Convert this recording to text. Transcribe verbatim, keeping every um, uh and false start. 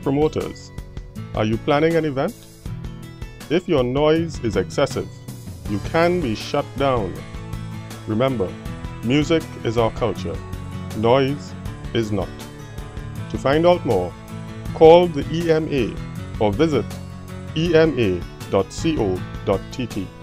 promoters. Are you planning an event? If your noise is excessive, you can be shut down. Remember, music is our culture. Noise is not. To find out more, call the E M A or visit E M A dot co dot T T.